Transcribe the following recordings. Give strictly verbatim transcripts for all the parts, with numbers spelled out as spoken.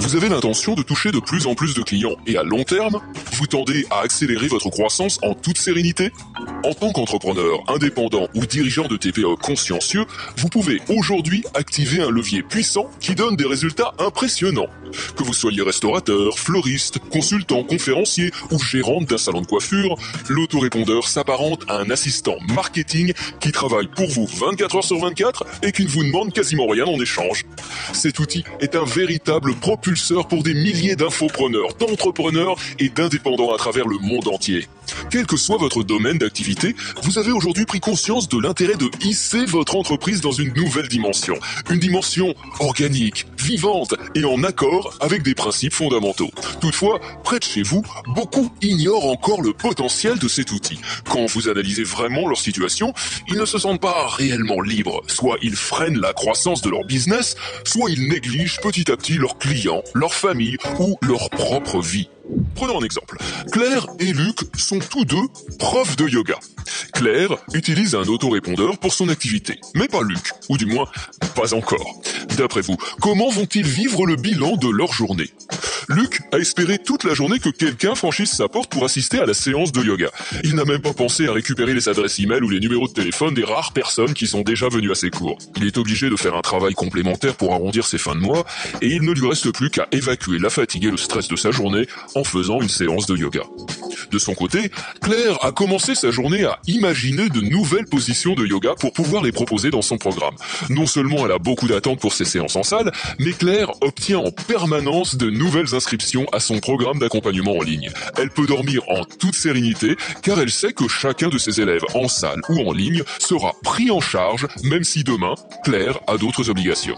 Vous avez l'intention de toucher de plus en plus de clients et à long terme, vous tendez à accélérer votre croissance en toute sérénité? En tant qu'entrepreneur, indépendant ou dirigeant de T P E consciencieux, vous pouvez aujourd'hui activer un levier puissant qui donne des résultats impressionnants. Que vous soyez restaurateur, fleuriste, consultant, conférencier ou gérante d'un salon de coiffure, l'autorépondeur s'apparente à un assistant marketing qui travaille pour vous vingt-quatre heures sur vingt-quatre et qui ne vous demande quasiment rien en échange. Cet outil est un véritable propulseur pour des milliers d'infopreneurs, d'entrepreneurs et d'indépendants à travers le monde entier. Quel que soit votre domaine d'activité, vous avez aujourd'hui pris conscience de l'intérêt de hisser votre entreprise dans une nouvelle dimension. Une dimension organique, vivante et en accord avec des principes fondamentaux. Toutefois, près de chez vous, beaucoup ignorent encore le potentiel de cet outil. Quand vous analysez vraiment leur situation, ils ne se sentent pas réellement libres. Soit ils freinent la croissance de leur business, soit ils négligent petit à petit leurs clients, leur famille ou leur propre vie. Prenons un exemple. Claire et Luc sont tous deux profs de yoga. Claire utilise un autorépondeur pour son activité, mais pas Luc, ou du moins, pas encore. D'après vous, comment vont-ils vivre le bilan de leur journée? Luc a espéré toute la journée que quelqu'un franchisse sa porte pour assister à la séance de yoga. Il n'a même pas pensé à récupérer les adresses e-mail ou les numéros de téléphone des rares personnes qui sont déjà venues à ses cours. Il est obligé de faire un travail complémentaire pour arrondir ses fins de mois, et il ne lui reste plus qu'à évacuer la fatigue et le stress de sa journée en faisant une séance de yoga. De son côté, Claire a commencé sa journée à imaginer de nouvelles positions de yoga pour pouvoir les proposer dans son programme. Non seulement elle a beaucoup d'attentes pour ses séances en salle, mais Claire obtient en permanence de nouvelles inscriptions à son programme d'accompagnement en ligne. Elle peut dormir en toute sérénité car elle sait que chacun de ses élèves en salle ou en ligne sera pris en charge même si demain, Claire a d'autres obligations.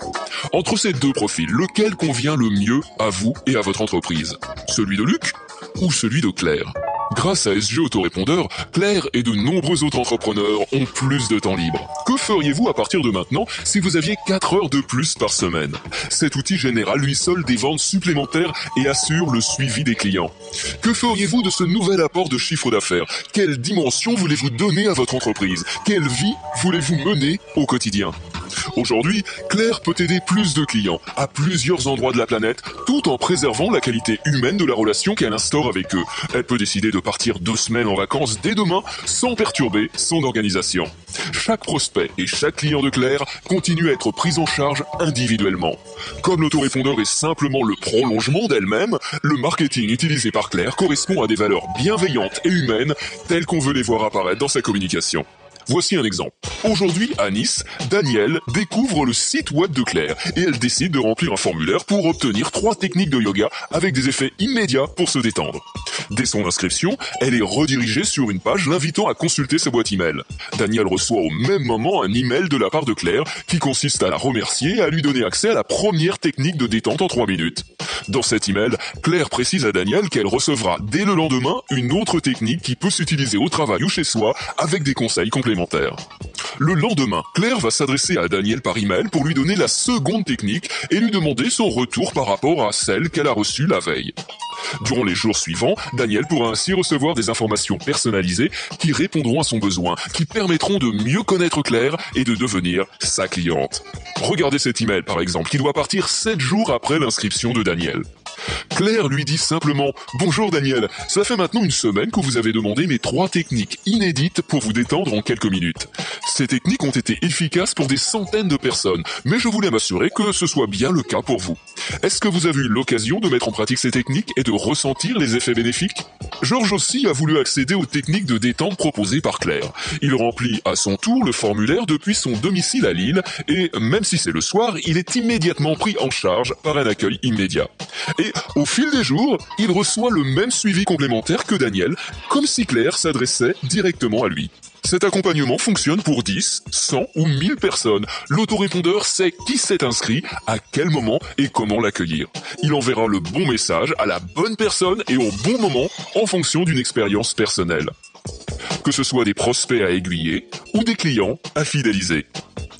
Entre ces deux profils, lequel convient le mieux à vous et à votre entreprise? Celui de Luc ou celui de Claire? Grâce à S G Autorépondeur, Claire et de nombreux autres entrepreneurs ont plus de temps libre. Que feriez-vous à partir de maintenant si vous aviez quatre heures de plus par semaine? Cet outil génère à lui seul des ventes supplémentaires et assure le suivi des clients. Que feriez-vous de ce nouvel apport de chiffre d'affaires? Quelle dimension voulez-vous donner à votre entreprise? Quelle vie voulez-vous mener au quotidien? Aujourd'hui, Claire peut aider plus de clients à plusieurs endroits de la planète tout en préservant la qualité humaine de la relation qu'elle instaure avec eux. Elle peut décider de partir deux semaines en vacances dès demain sans perturber son organisation. Chaque prospect et chaque client de Claire continue à être pris en charge individuellement. Comme l'autorépondeur est simplement le prolongement d'elle-même, le marketing utilisé par Claire correspond à des valeurs bienveillantes et humaines telles qu'on veut les voir apparaître dans sa communication. Voici un exemple. Aujourd'hui, à Nice, Danielle découvre le site web de Claire et elle décide de remplir un formulaire pour obtenir trois techniques de yoga avec des effets immédiats pour se détendre. Dès son inscription, elle est redirigée sur une page l'invitant à consulter sa boîte email. Danielle reçoit au même moment un email de la part de Claire qui consiste à la remercier et à lui donner accès à la première technique de détente en trois minutes. Dans cet email, Claire précise à Danielle qu'elle recevra dès le lendemain une autre technique qui peut s'utiliser au travail ou chez soi avec des conseils complémentaires. Le lendemain, Claire va s'adresser à Danielle par email pour lui donner la seconde technique et lui demander son retour par rapport à celle qu'elle a reçue la veille. Durant les jours suivants, Danielle pourra ainsi recevoir des informations personnalisées qui répondront à son besoin, qui permettront de mieux connaître Claire et de devenir sa cliente. Regardez cet email par exemple, qui doit partir sept jours après l'inscription de Danielle. Claire lui dit simplement « Bonjour Danielle, ça fait maintenant une semaine que vous avez demandé mes trois techniques inédites pour vous détendre en quelques minutes. Ces techniques ont été efficaces pour des centaines de personnes, mais je voulais m'assurer que ce soit bien le cas pour vous. Est-ce que vous avez eu l'occasion de mettre en pratique ces techniques et de ressentir les effets bénéfiques ?» Georges aussi a voulu accéder aux techniques de détente proposées par Claire. Il remplit à son tour le formulaire depuis son domicile à Lille et, même si c'est le soir, il est immédiatement pris en charge par un accueil immédiat. Et au fil des jours, il reçoit le même suivi complémentaire que Danielle, comme si Claire s'adressait directement à lui. Cet accompagnement fonctionne pour dix, cent ou mille personnes. L'autorépondeur sait qui s'est inscrit, à quel moment et comment l'accueillir. Il enverra le bon message à la bonne personne et au bon moment en fonction d'une expérience personnelle. Que ce soit des prospects à aiguiller ou des clients à fidéliser.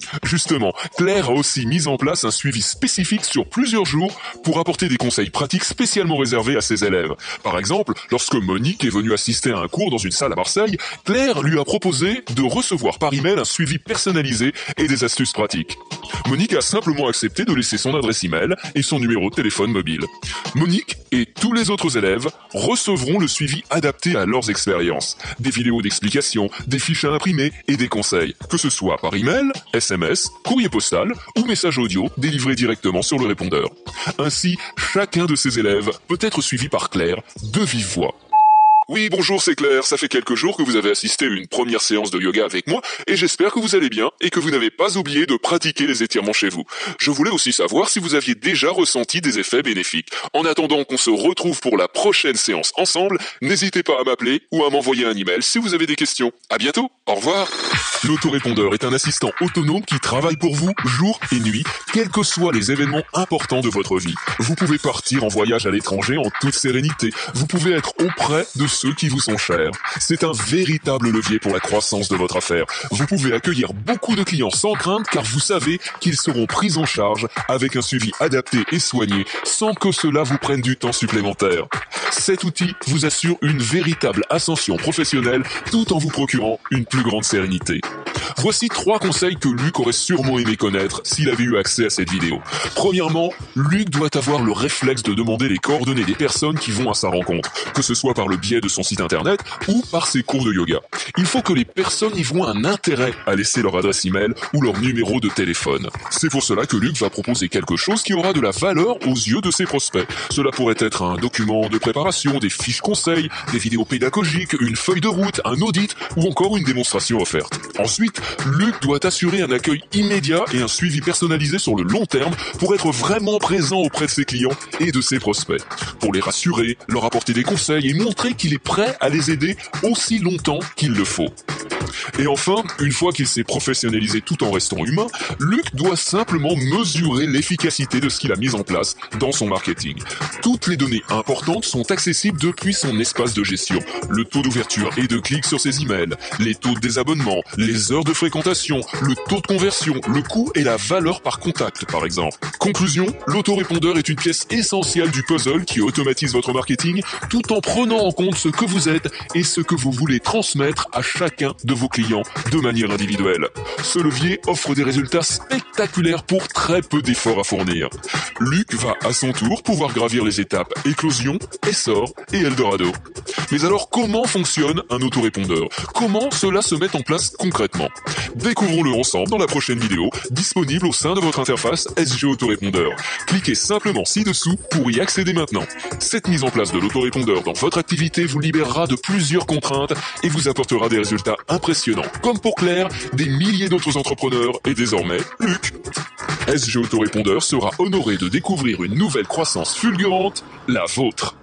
Justement, Claire a aussi mis en place un suivi spécifique sur plusieurs jours pour apporter des conseils pratiques spécialement réservés à ses élèves. Par exemple, lorsque Monique est venue assister à un cours dans une salle à Marseille, Claire lui a proposé de recevoir par email un suivi personnalisé et des astuces pratiques. Monique a simplement accepté de laisser son adresse email et son numéro de téléphone mobile. Monique et tous les autres élèves recevront le suivi adapté à leurs expériences. Des vidéos d'explications, des fiches à imprimer et des conseils, que ce soit par email, S M S, courrier postal ou message audio délivré directement sur le répondeur. Ainsi, chacun de ces élèves peut être suivi par Claire de vive voix. Oui, bonjour, c'est Claire. Ça fait quelques jours que vous avez assisté à une première séance de yoga avec moi et j'espère que vous allez bien et que vous n'avez pas oublié de pratiquer les étirements chez vous. Je voulais aussi savoir si vous aviez déjà ressenti des effets bénéfiques. En attendant qu'on se retrouve pour la prochaine séance ensemble, n'hésitez pas à m'appeler ou à m'envoyer un email si vous avez des questions. À bientôt. Au revoir. L'autorépondeur est un assistant autonome qui travaille pour vous jour et nuit, quels que soient les événements importants de votre vie. Vous pouvez partir en voyage à l'étranger en toute sérénité. Vous pouvez être auprès de ceux qui vous sont chers. C'est un véritable levier pour la croissance de votre affaire. Vous pouvez accueillir beaucoup de clients sans crainte car vous savez qu'ils seront pris en charge avec un suivi adapté et soigné sans que cela vous prenne du temps supplémentaire. Cet outil vous assure une véritable ascension professionnelle tout en vous procurant une plus grande sérénité. Voici trois conseils que Luc aurait sûrement aimé connaître s'il avait eu accès à cette vidéo. Premièrement, Luc doit avoir le réflexe de demander les coordonnées des personnes qui vont à sa rencontre, que ce soit par le biais de son site internet ou par ses cours de yoga. Il faut que les personnes y voient un intérêt à laisser leur adresse email ou leur numéro de téléphone. C'est pour cela que Luc va proposer quelque chose qui aura de la valeur aux yeux de ses prospects. Cela pourrait être un document de préparation, des fiches conseils, des vidéos pédagogiques, une feuille de route, un audit ou encore une démonstration offerte. Ensuite, Luc doit assurer un accueil immédiat et un suivi personnalisé sur le long terme pour être vraiment présent auprès de ses clients et de ses prospects. Pour les rassurer, leur apporter des conseils et montrer qu'il est prêt à les aider aussi longtemps qu'il le faut. Et enfin, une fois qu'il s'est professionnalisé tout en restant humain, Luc doit simplement mesurer l'efficacité de ce qu'il a mis en place dans son marketing. Toutes les données importantes sont accessibles depuis son espace de gestion. Le taux d'ouverture et de clics sur ses emails, les taux de désabonnement, les heures de fréquentation, le taux de conversion, le coût et la valeur par contact, par exemple. Conclusion, l'autorépondeur est une pièce essentielle du puzzle qui automatise votre marketing tout en prenant en compte ce que vous êtes et ce que vous voulez transmettre à chacun de vos clients de manière individuelle. Ce levier offre des résultats spectaculaires pour très peu d'efforts à fournir. Luc va à son tour pouvoir gravir les étapes éclosion, essor et Eldorado. Mais alors comment fonctionne un autorépondeur? Comment cela se met en place concrètement? Découvrons-le ensemble dans la prochaine vidéo, disponible au sein de votre interface S G Autorépondeur. Cliquez simplement ci-dessous pour y accéder maintenant. Cette mise en place de l'autorépondeur dans votre activité vous libérera de plusieurs contraintes et vous apportera des résultats impressionnants. Comme pour Claire, des milliers d'autres entrepreneurs et désormais Luc. S G Autorépondeur sera honoré de découvrir une nouvelle croissance fulgurante, la vôtre.